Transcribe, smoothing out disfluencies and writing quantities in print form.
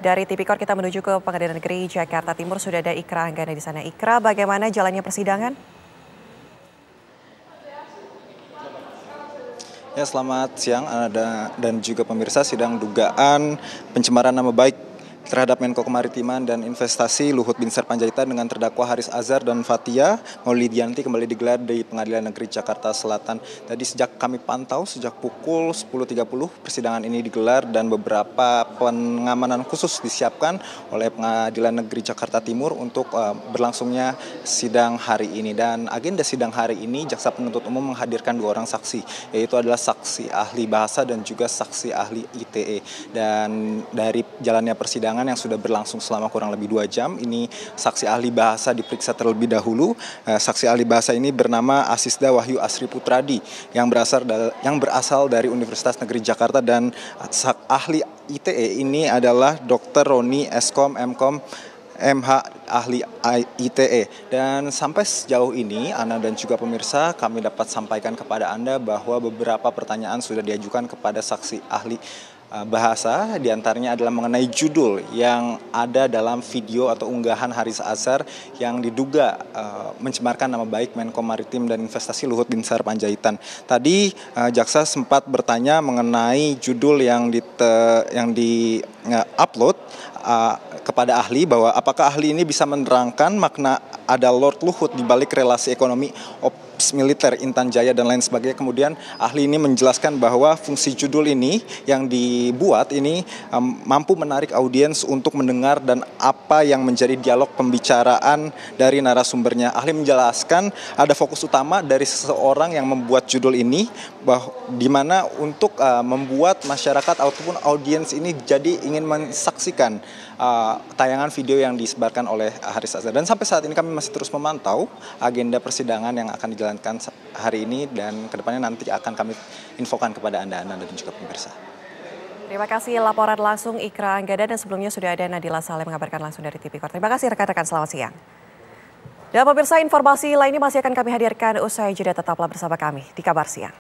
Dari Tipikor kita menuju ke Pengadilan Negeri Jakarta Timur. Sudah ada Ikra Anggana di sana. Ikra, bagaimana jalannya persidangan? Ya, selamat siang Anda dan juga pemirsa. Sidang dugaan pencemaran nama baik terhadap Menko Kemaritiman dan Investasi Luhut Binsar Panjaitan dengan terdakwa Haris Azhar dan Fathia Maulidiyanti kembali digelar di Pengadilan Negeri Jakarta Selatan. Tadi sejak kami pantau sejak pukul 10.30 persidangan ini digelar dan beberapa pengamanan khusus disiapkan oleh Pengadilan Negeri Jakarta Timur untuk berlangsungnya sidang hari ini. Dan agenda sidang hari ini jaksa penuntut umum menghadirkan 2 orang saksi, yaitu adalah saksi ahli bahasa dan juga saksi ahli ITE. Dan dari jalannya persidangan yang sudah berlangsung selama kurang lebih 2 jam, ini saksi ahli bahasa diperiksa terlebih dahulu. Saksi ahli bahasa ini bernama Asisda Wahyu Asri Putradi yang berasal dari Universitas Negeri Jakarta, dan ahli ITE ini adalah Dr. Roni Eskom MKom MH ahli ITE. Dan sampai sejauh ini Anda dan juga pemirsa, kami dapat sampaikan kepada Anda bahwa beberapa pertanyaan sudah diajukan kepada saksi ahli bahasa, diantaranya adalah mengenai judul yang ada dalam video atau unggahan Haris Azhar yang diduga mencemarkan nama baik Menko Maritim dan Investasi Luhut Binsar Panjaitan. Tadi jaksa sempat bertanya mengenai judul yang di-upload kepada ahli, bahwa apakah ahli ini bisa menerangkan makna ada Lord Luhut di balik relasi ekonomi Ops Militer Intan Jaya dan lain sebagainya. Kemudian ahli ini menjelaskan bahwa fungsi judul ini yang dibuat ini mampu menarik audiens untuk mendengar dan apa yang menjadi dialog pembicaraan dari narasumbernya. Ahli menjelaskan ada fokus utama dari seseorang yang membuat judul ini, di mana untuk membuat masyarakat ataupun audiens ini jadi ingin mensaksikan tayangan video yang disebarkan oleh Haris Azhar. Dan sampai saat ini kami masih terus memantau agenda persidangan yang akan dijalankan hari ini, dan kedepannya nanti akan kami infokan kepada Anda dan juga pemirsa. Terima kasih laporan langsung Ikra Anggana, dan sebelumnya sudah ada Nadila Saleh mengabarkan langsung dari Tipikor. Terima kasih rekan-rekan, selamat siang. Dan pemirsa, informasi lainnya masih akan kami hadirkan usai jeda. Tetaplah bersama kami di Kabar Siang.